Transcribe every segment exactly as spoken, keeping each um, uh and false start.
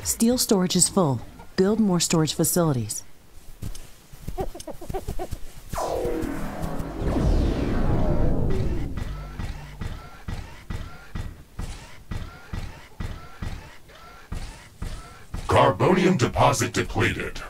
Steel storage is full. Build more storage facilities. Carbonium deposit depleted.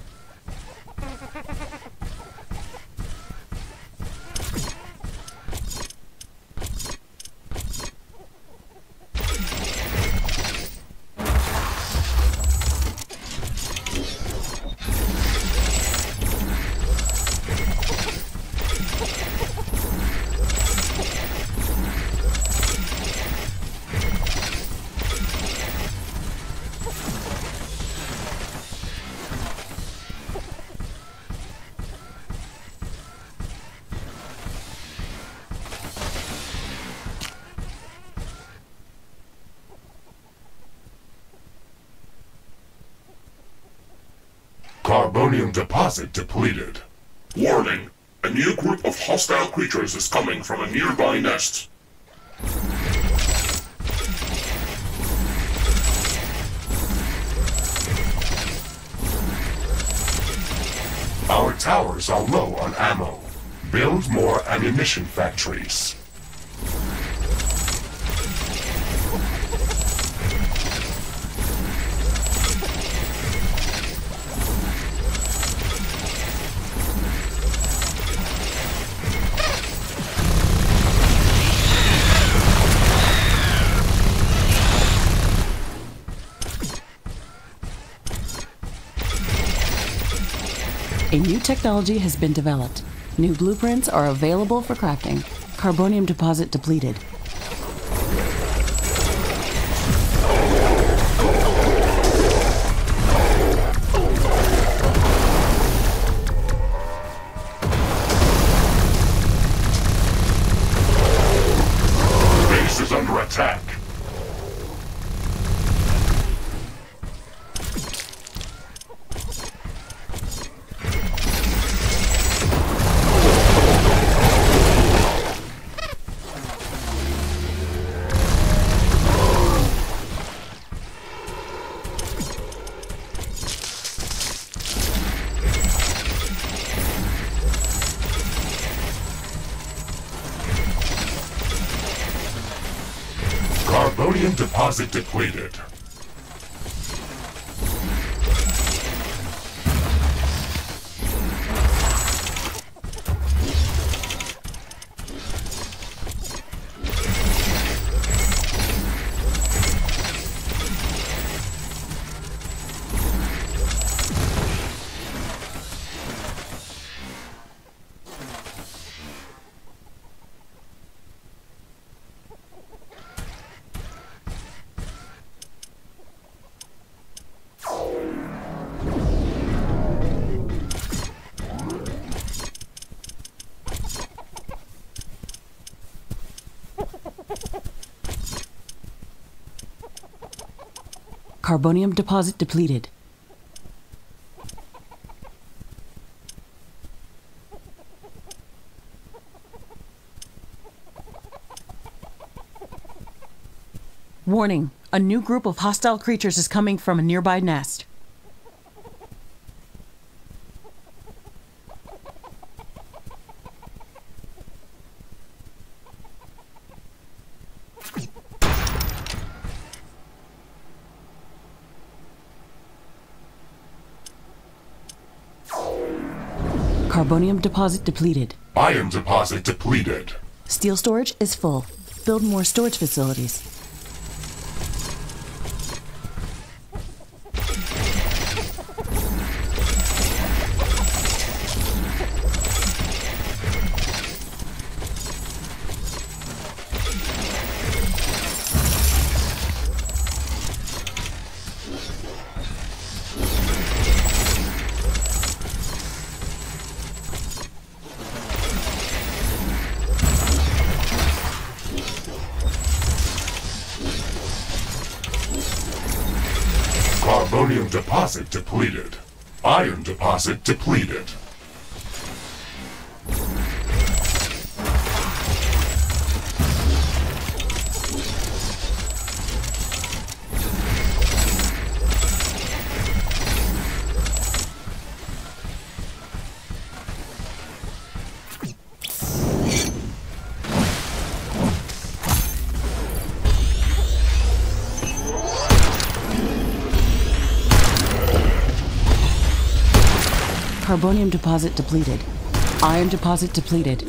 Carbonium deposit depleted. Warning! A new group of hostile creatures is coming from a nearby nest. Our towers are low on ammo. Build more ammunition factories. A new technology has been developed. New blueprints are available for crafting. Carbonium deposit depleted. Base is under attack. Carbonium deposit depleted. Carbonium deposit depleted. Warning, a new group of hostile creatures is coming from a nearby nest. Carbonium deposit depleted. Iron deposit depleted. Steel storage is full. Build more storage facilities. Carbonium deposit depleted. Iron deposit depleted. Carbonium deposit depleted. Iron deposit depleted.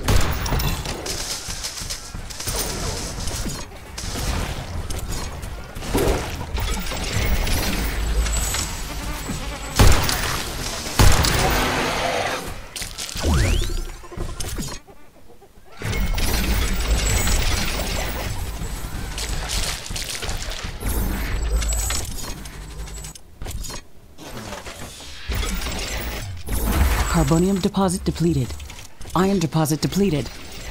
Carbonium deposit depleted. Iron deposit depleted.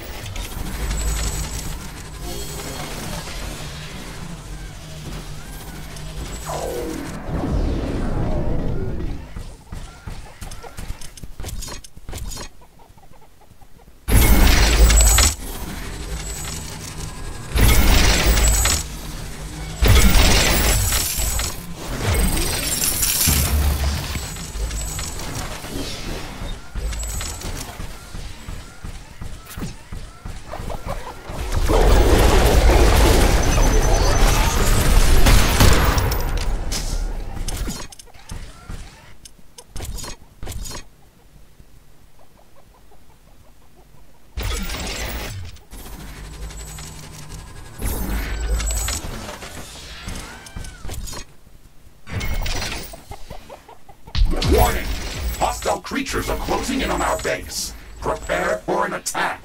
Warning! Hostile creatures are closing in on our base. Prepare for an attack.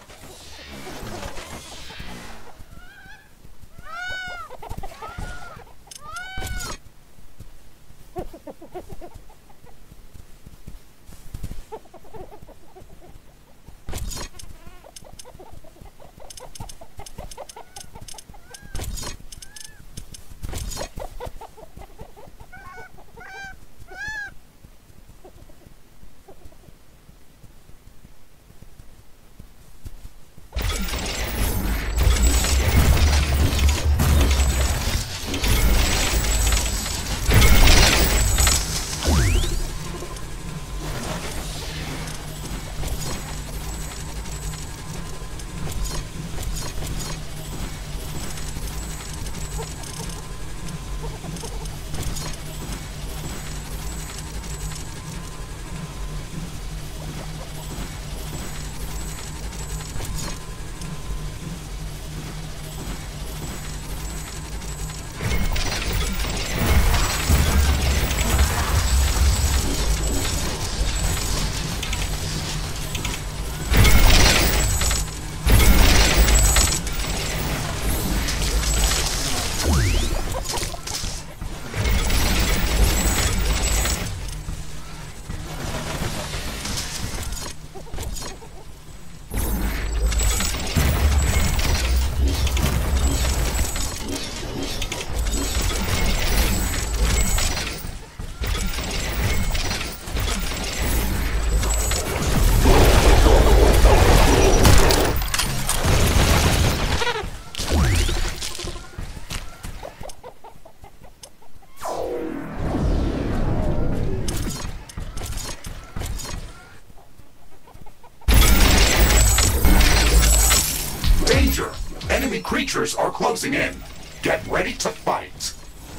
Danger! Enemy creatures are closing in. Get ready to fight.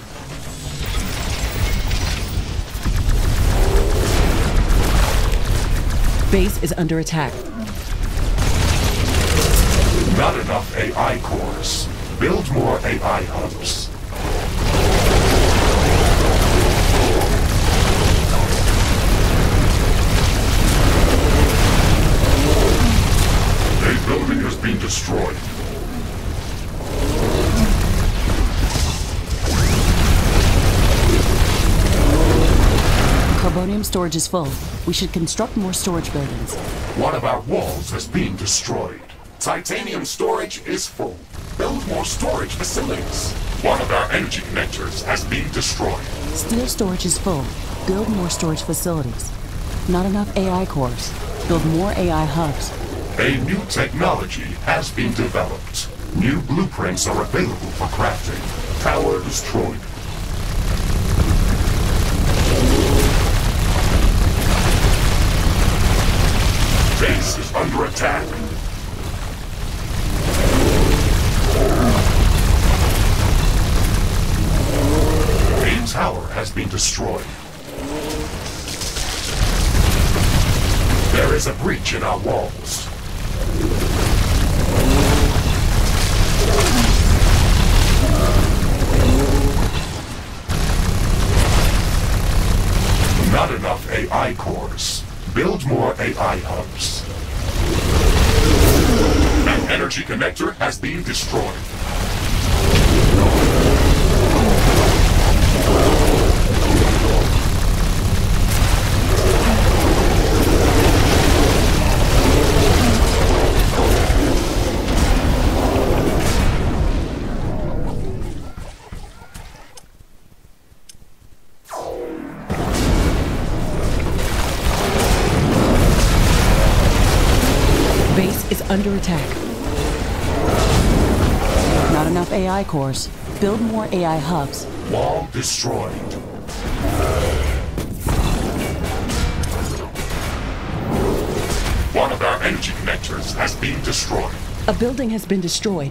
Base is under attack. Not enough A I cores. Build more A I hubs. A building has been destroyed. Carbonium storage is full. We should construct more storage buildings. One of our walls has been destroyed. Titanium storage is full. Build more storage facilities. One of our energy connectors has been destroyed. Steel storage is full. Build more storage facilities. Not enough A I cores. Build more A I hubs. A new technology has been developed. New blueprints are available for crafting. Tower destroyed. Base is under attack. A tower has been destroyed. There is a breach in our walls. Not enough A I cores. Build more A I hubs. An energy connector has been destroyed. Base is under attack. Not enough A I cores. Build more A I hubs. Wall destroyed. One of our energy connectors has been destroyed. A building has been destroyed.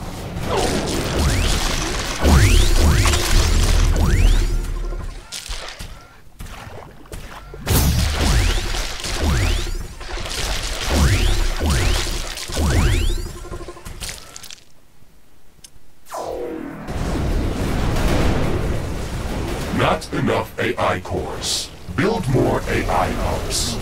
Not enough A I cores. Build more A I hubs.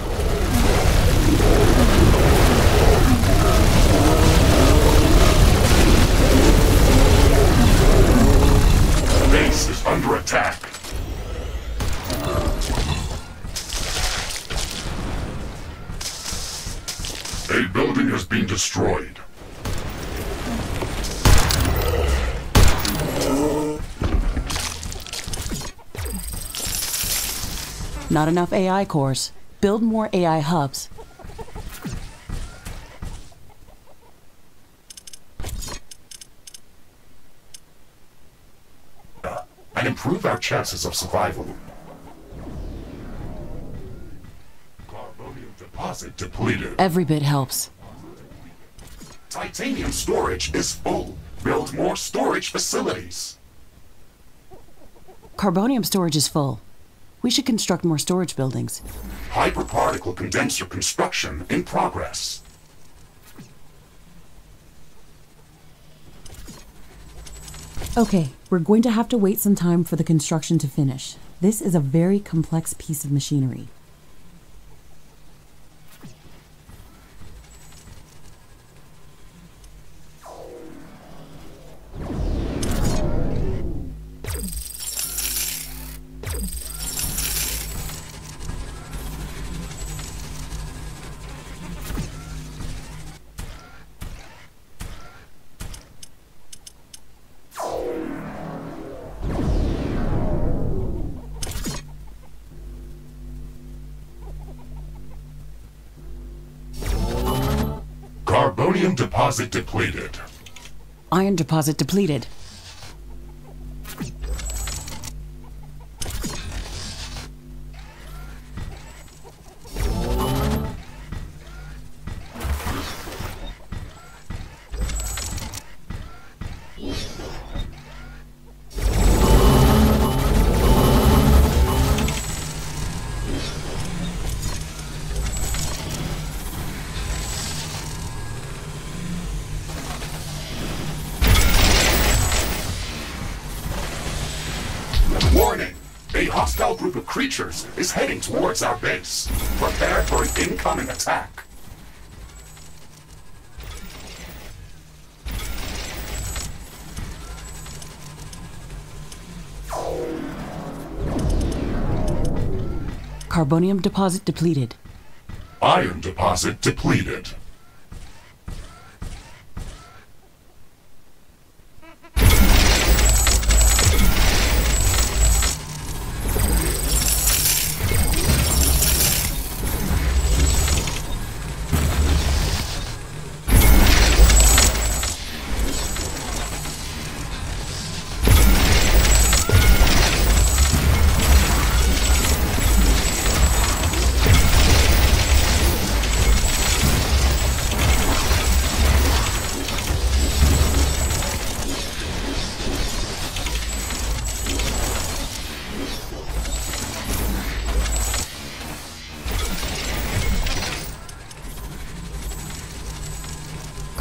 Base is under attack. A building has been destroyed. Not enough A I cores. Build more A I hubs. And improve our chances of survival. Carbonium deposit depleted. Every bit helps. Titanium storage is full. Build more storage facilities. Carbonium storage is full. We should construct more storage buildings. Hyperparticle condenser construction in progress. Okay, we're going to have to wait some time for the construction to finish. This is a very complex piece of machinery. Carbonium deposit depleted. Iron deposit depleted. Warning! A hostile group of creatures is heading towards our base. Prepare for an incoming attack. Carbonium deposit depleted. Iron deposit depleted.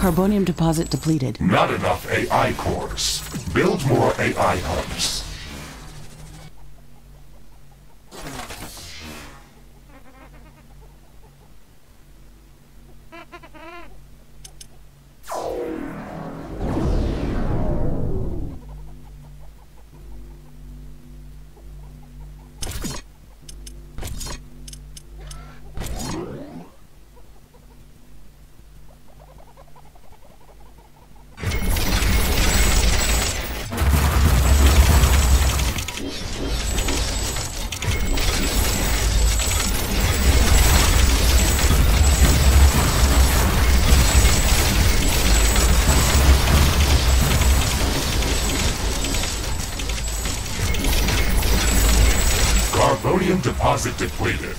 Carbonium deposit depleted. Not enough A I cores. Build more A I hubs. Carbonium deposit depleted.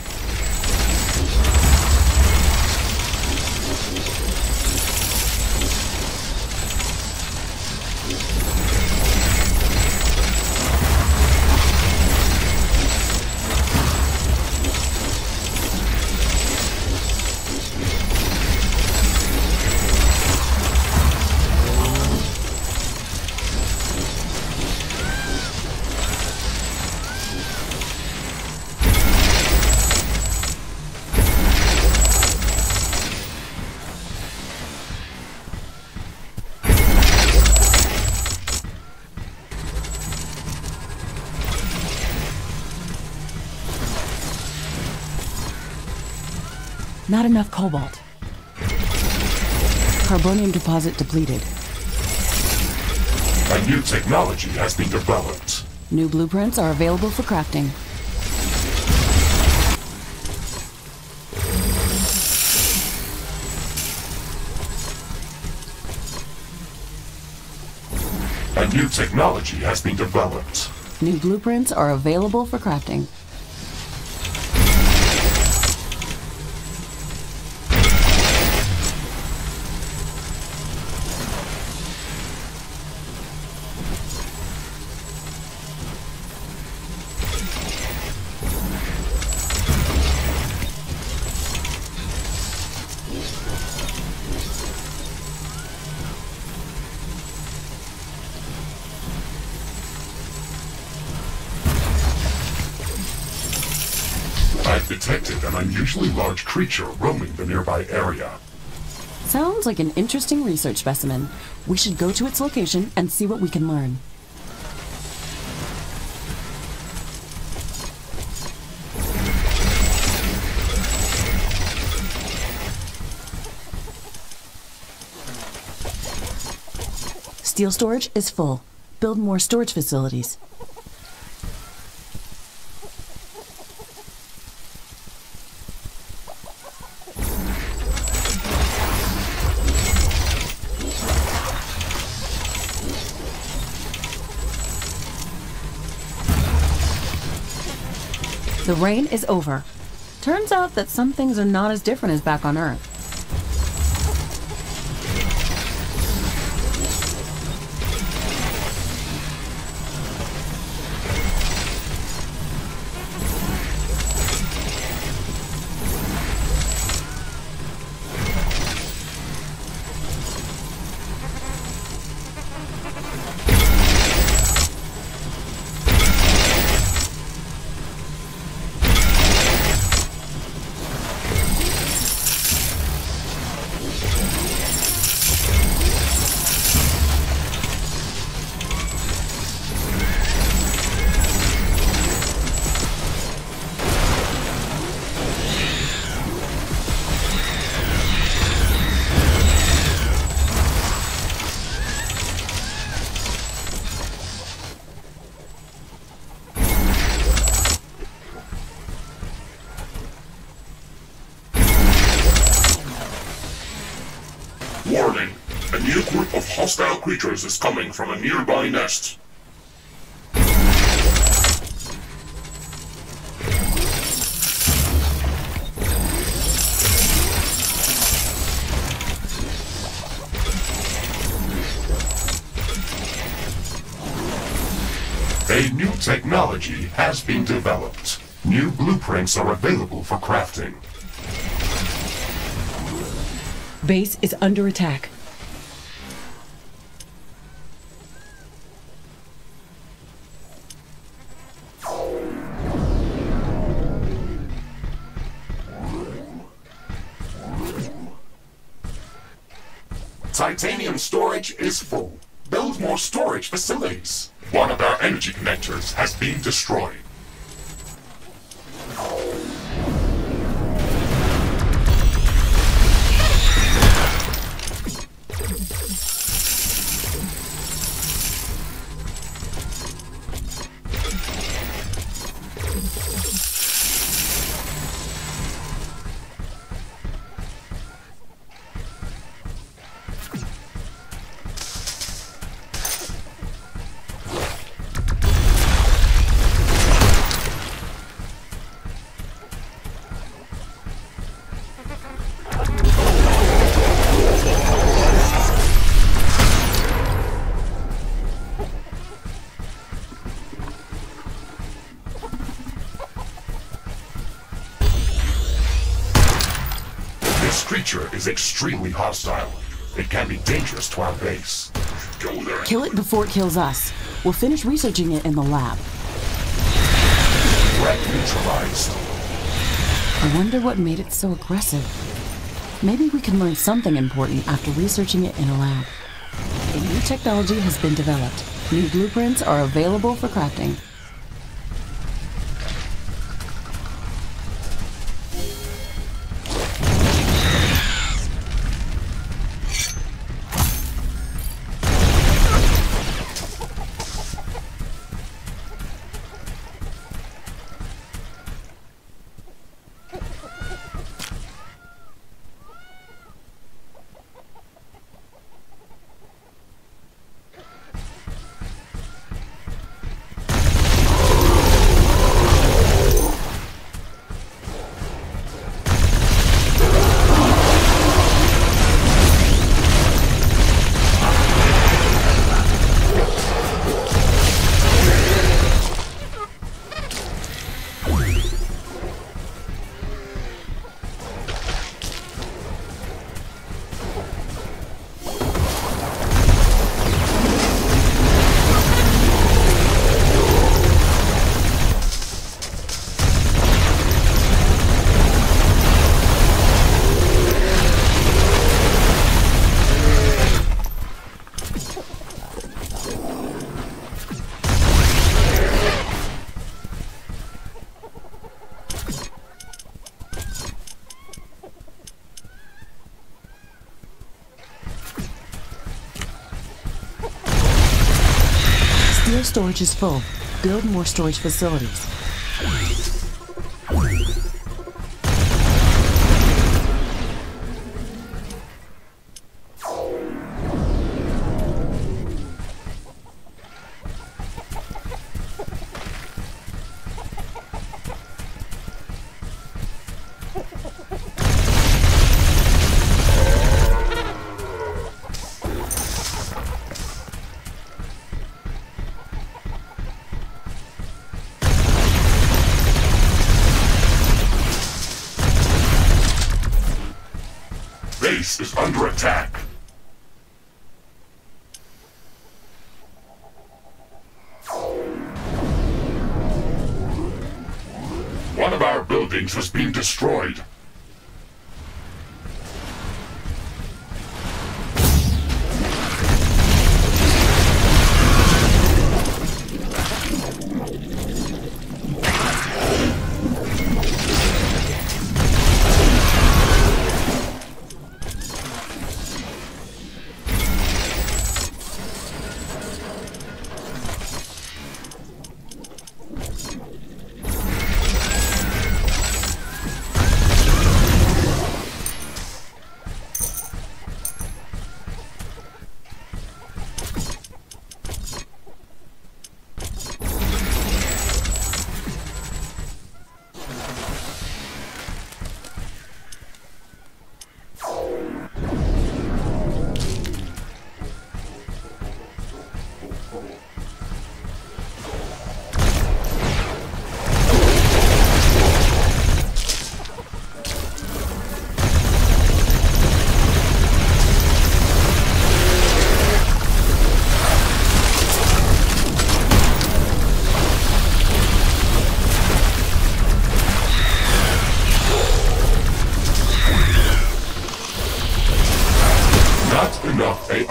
Not enough cobalt. Carbonium deposit depleted. A new technology has been developed. New blueprints are available for crafting. A new technology has been developed. New blueprints are available for crafting. I've detected an unusually large creature roaming the nearby area. Sounds like an interesting research specimen. We should go to its location and see what we can learn. Steel storage is full. Build more storage facilities. The rain is over. Turns out that some things are not as different as back on Earth. Warning! A new group of hostile creatures is coming from a nearby nest. A new technology has been developed. New blueprints are available for crafting. base is under attack. Titanium storage is full. Build more storage facilities. One of our energy connectors has been destroyed. This creature is extremely hostile. It can be dangerous to our base. Go there. Kill it before it kills us. We'll finish researching it in the lab. Threat neutralized. I wonder what made it so aggressive. Maybe we can learn something important after researching it in a lab. A new technology has been developed. New blueprints are available for crafting. Steel storage is full. Build more storage facilities. Base is under attack. One of our buildings has been destroyed.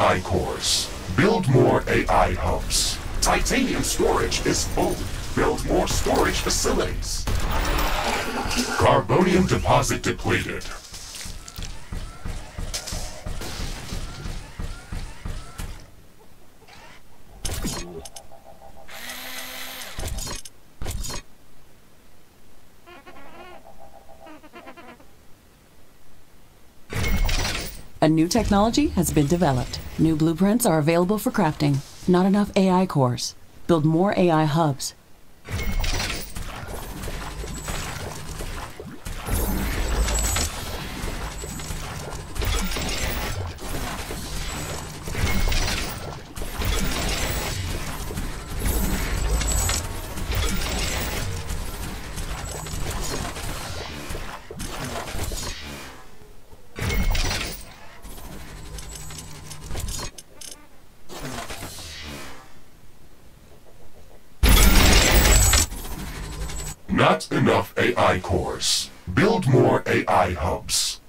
I cores. Build more A I hubs. Titanium storage is full. Build more storage facilities. Carbonium deposit depleted. A new technology has been developed. New blueprints are available for crafting. Not enough A I cores. Build more A I hubs. Not enough A I cores. Build more A I hubs.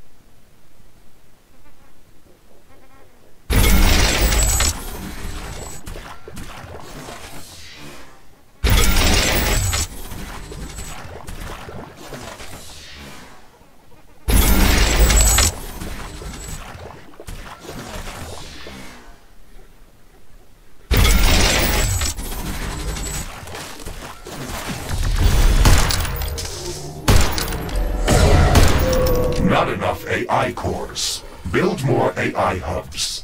Not enough A I cores. Build more A I hubs.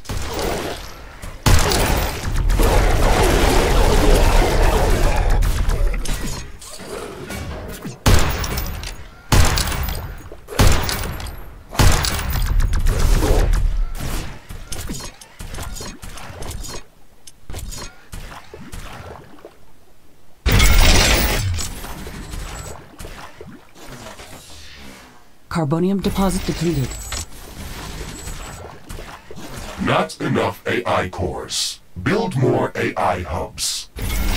Carbonium deposit depleted. Not enough A I cores. Build more A I hubs.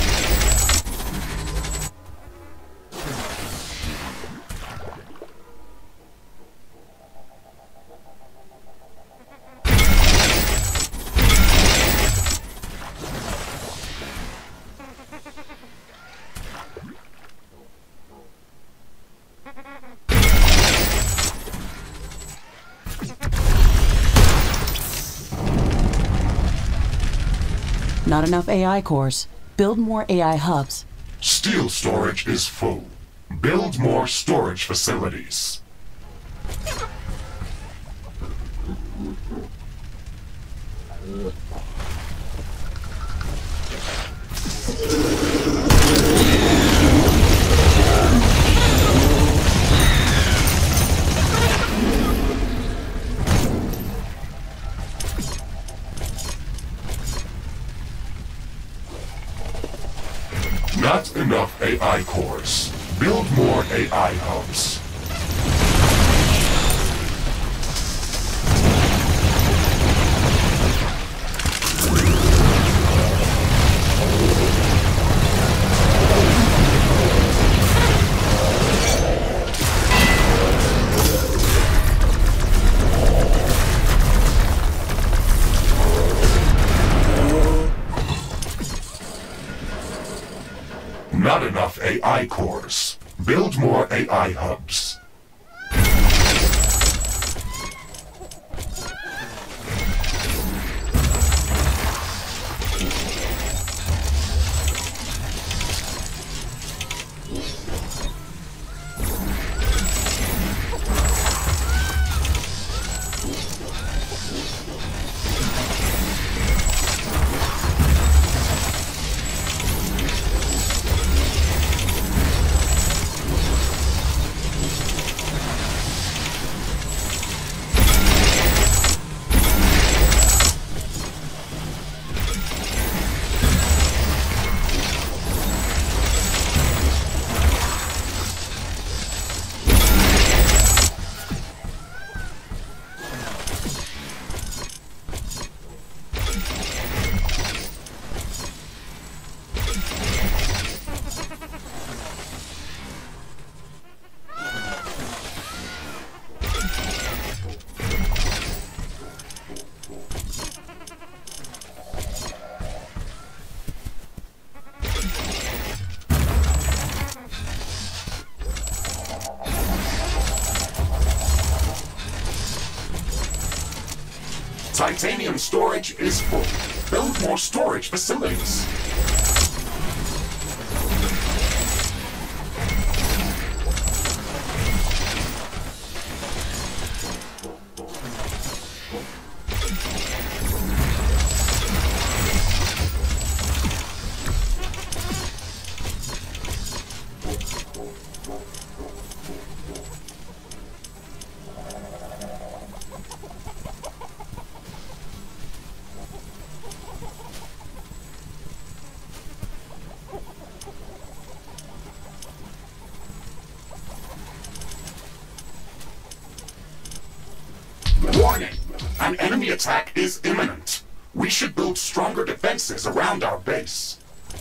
Not enough A I cores. Build more A I hubs. Steel storage is full. Build more storage facilities. Not enough A I cores. Build more A I hubs. Not enough A I cores. Build more A I hubs. Titanium storage is full. Build more storage facilities. Warning! An enemy attack is imminent. We should build stronger defenses around our base.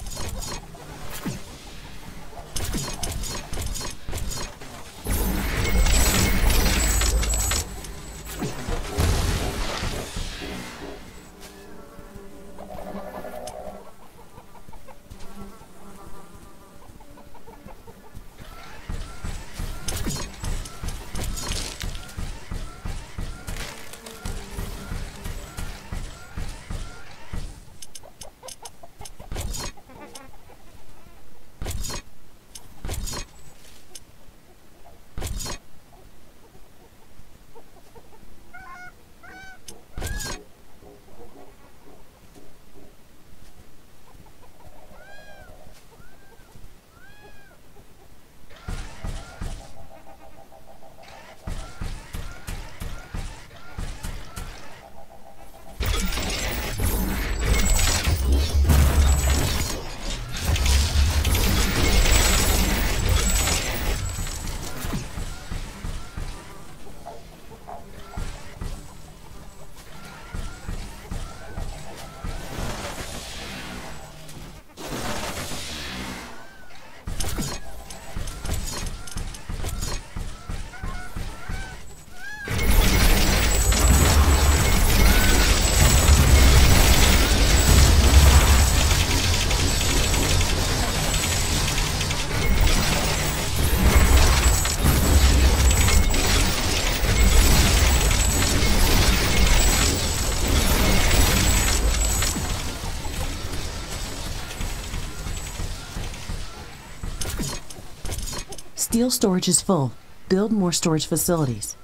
Steel storage is full. Build more storage facilities.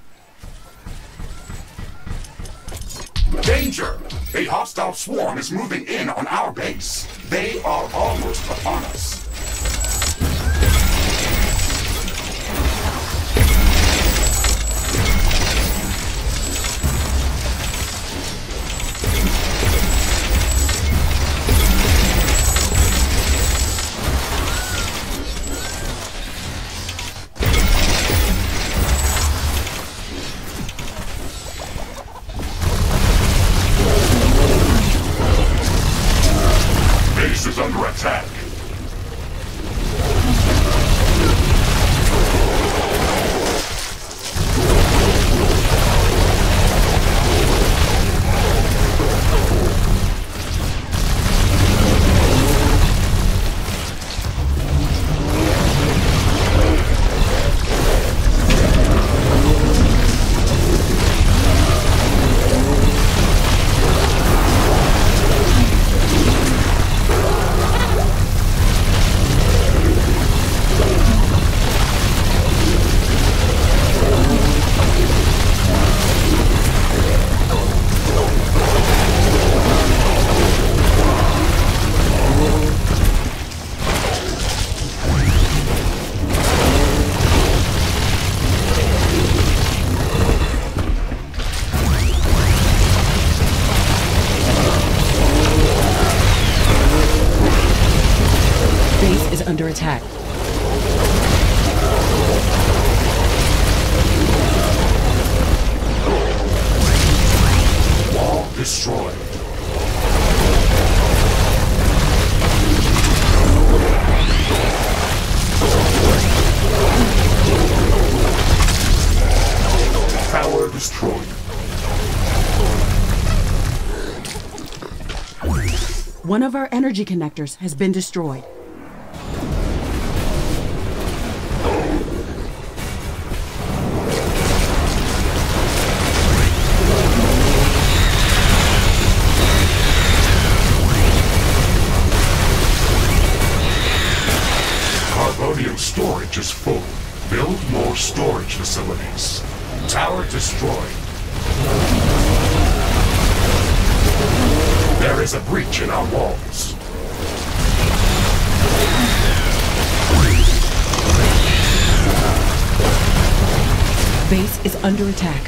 Danger! A hostile swarm is moving in on our base. They are almost upon us. Base is under attack. Base is under attack. Wall destroyed. Tower destroyed. One of our energy connectors has been destroyed. more storage facilities. Tower destroyed. There is a breach in our walls. Base is under attack.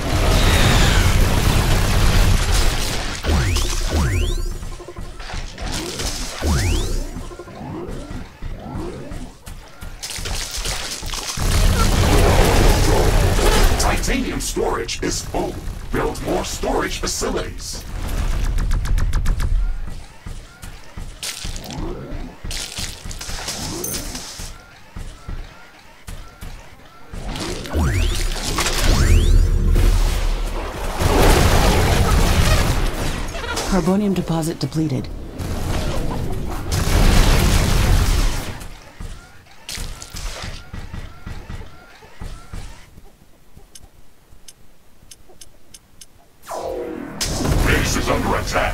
Titanium storage is full. Build more storage facilities. Carbonium deposit depleted. Base is under attack.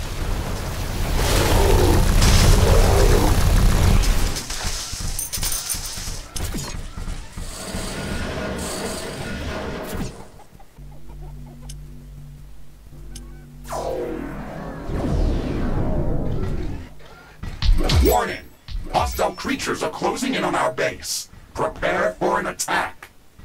Warning! Hostile creatures are closing in on our base. Prepare for an attack.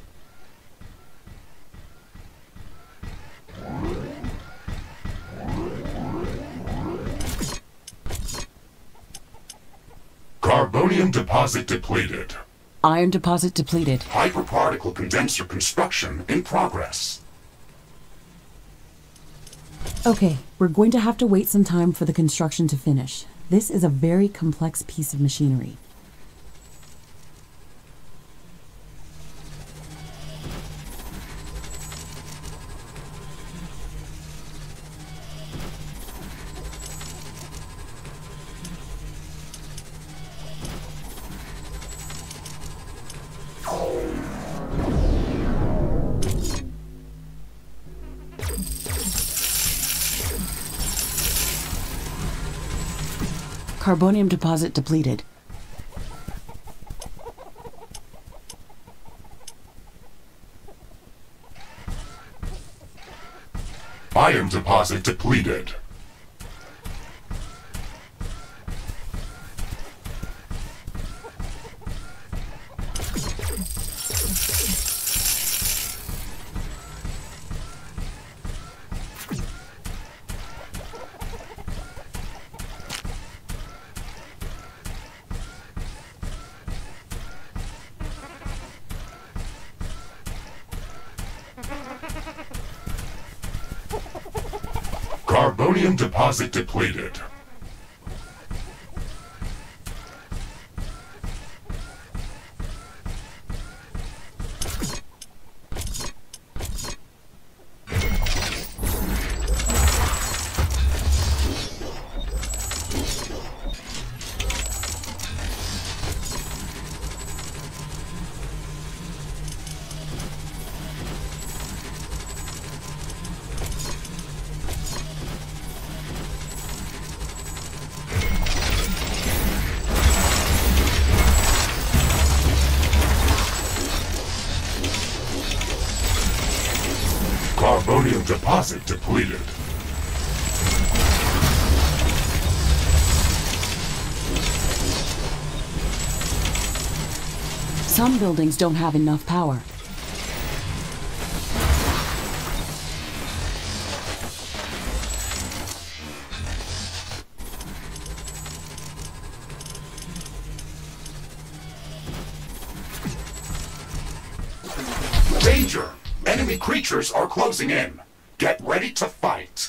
Carbonium deposit depleted. Iron deposit depleted. Hyperparticle condenser construction in progress. Okay, we're going to have to wait some time for the construction to finish. This is a very complex piece of machinery. Carbonium deposit depleted. Iron deposit depleted. Carbonium deposit depleted. Carbonium deposit depleted. Some buildings don't have enough power. Danger! Enemy creatures are closing in. Get ready to fight.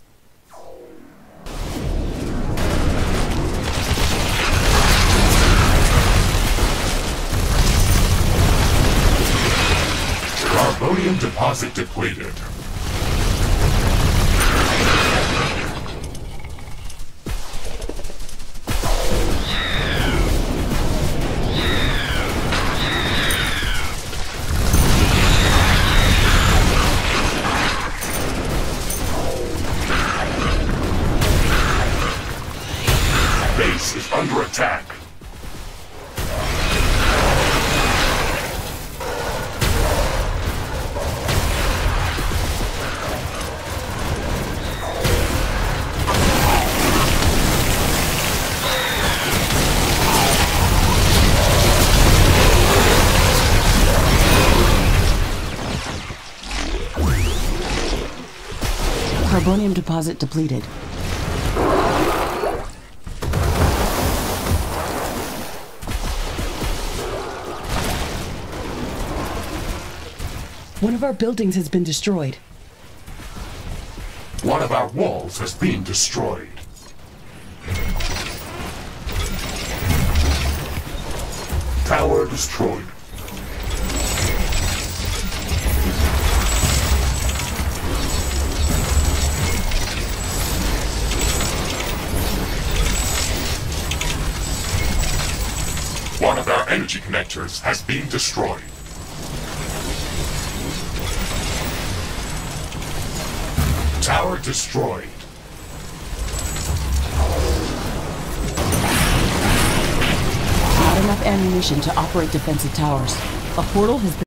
Carbonium deposit depleted. Base is under attack. Carbonium deposit depleted. One of our buildings has been destroyed. One of our walls has been destroyed. Tower destroyed. One of our energy connectors has been destroyed. Tower destroyed. Not enough ammunition to operate defensive towers. A portal has been